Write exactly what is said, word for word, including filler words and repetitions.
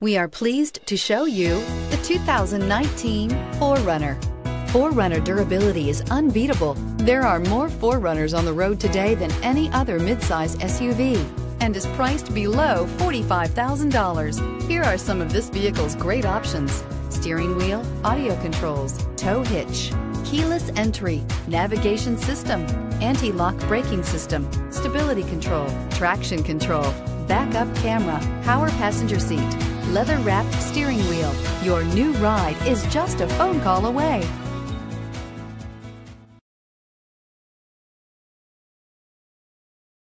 We are pleased to show you the two thousand nineteen four runner. four runner durability is unbeatable. There are more four runners on the road today than any other midsize S U V and is priced below forty-five thousand dollars. Here are some of this vehicle's great options: steering wheel audio controls, tow hitch, keyless entry, navigation system, anti-lock braking system, stability control, traction control, backup camera, power passenger seat, leather-wrapped steering wheel. Your new ride is just a phone call away.